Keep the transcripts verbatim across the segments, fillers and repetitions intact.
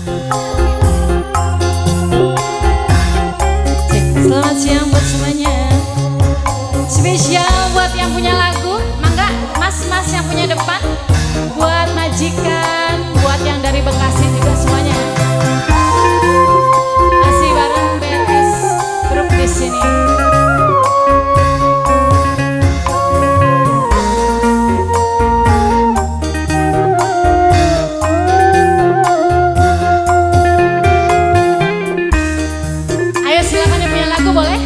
Selamat siang buat semuanya. Spesial buat yang punya lagu, mangga mas-mas yang punya depan, buat majikan, buat yang dari Bekasi juga semuanya. Masih bareng B R S Group di sini. Ayo silakan yang punya lagu boleh.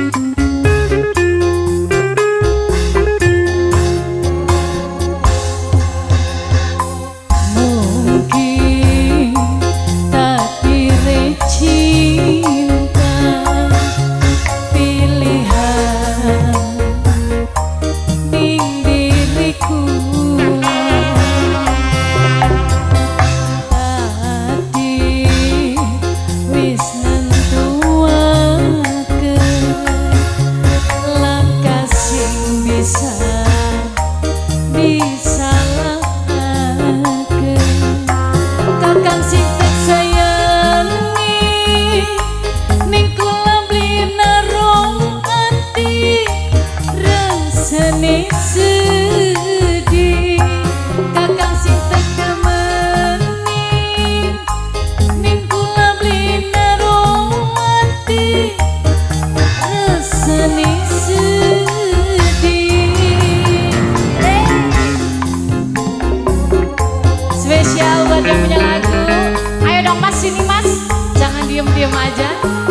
Spesial buat yang punya lagu. Ayo dong mas, sini mas. Jangan diem-diem aja.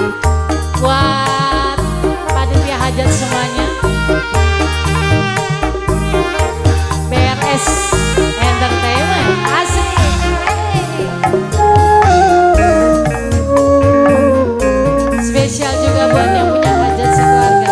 Buat panitia hajat semuanya. B R S Entertainment. Asik. Spesial juga buat yang punya hajat sekeluarga.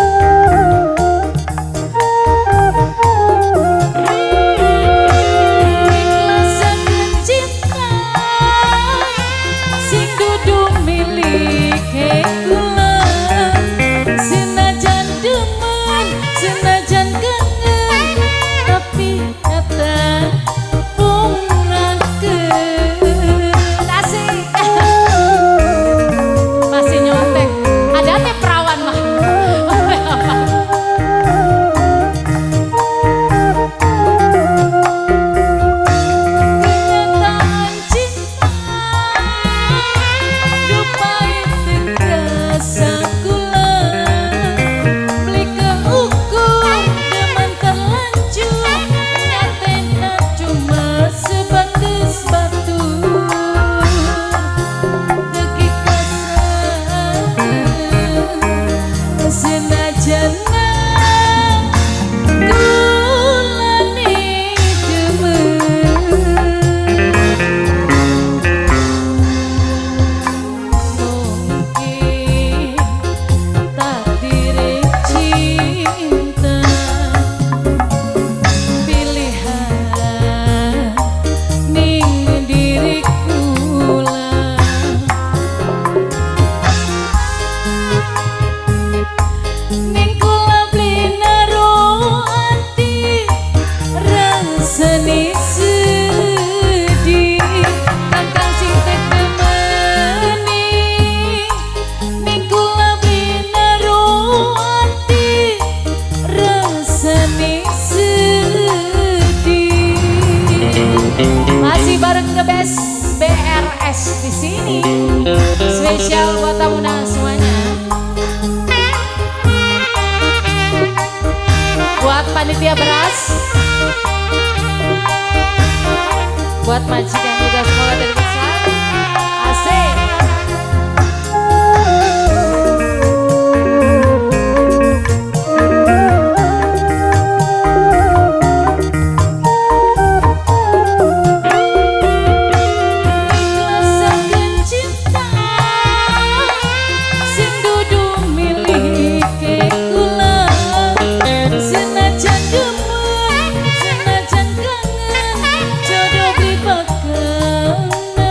Masih bareng The Best B R S di sini. Spesial buat tamu undangan semuanya. Buat panitia beras. Buat majikan juga semoga dari besar. Asik. Senajan kangen, jodoh di bakal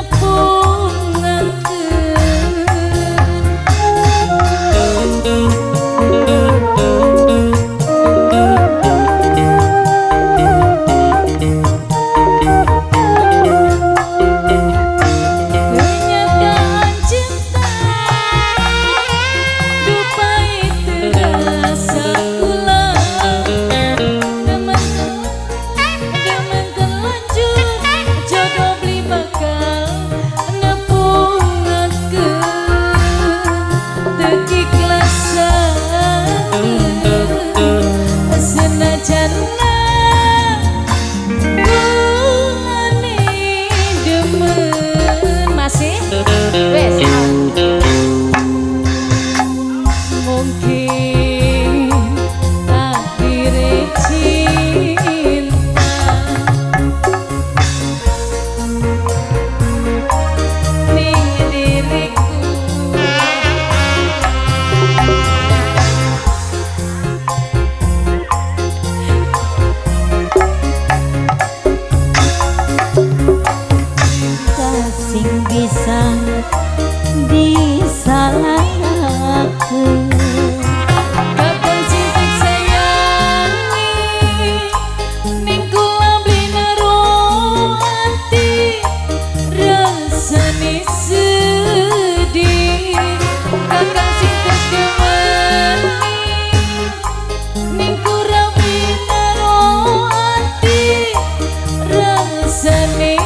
bisa disalahkan. Kakang sing tak sayangi ning kula blinero ati rasane sedih. Kakang sing tak demeni ning kula blinero ati rasane